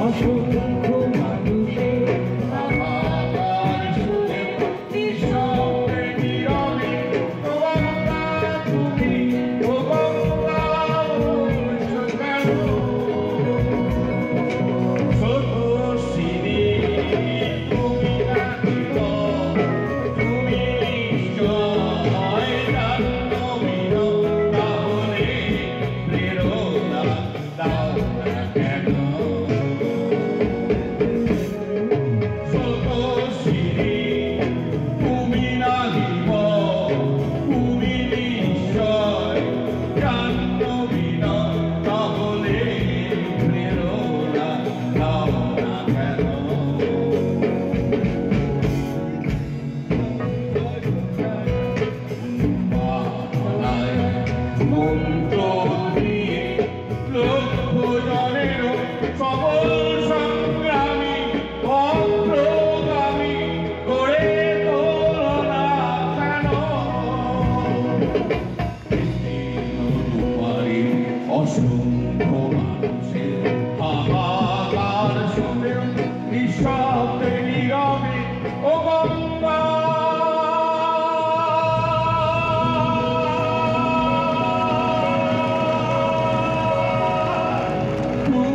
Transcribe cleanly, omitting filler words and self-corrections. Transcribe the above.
অসংখ্য মানুষের হাহাকার শুনে নিঃশব্দে নীরবে ও গঙ্গা তুমি, ও গঙ্গা বলছো কেন? স্রোতস্বিনী তুমি নাকি তুমি নিশ্চয় জাহ্নবীর, তাহলে প্রেরণা দাও না কেন? স্রোতস্বিনী তুমি নাকি তুমি নিশ্চয় জাহ্নবীর, তাহলে প্রেরণা দাও না কেন? বাংলায় মন্ত্র দিয়ে লক্ষ জনের সবল সংগ্রামী অগ্রগামী গড়ে তোলো না কেন? রূপালী অসংখ্য মানুষের হাহাকার শুনে নিঃশব্দে নীরবে ও গঙ্গা তুমি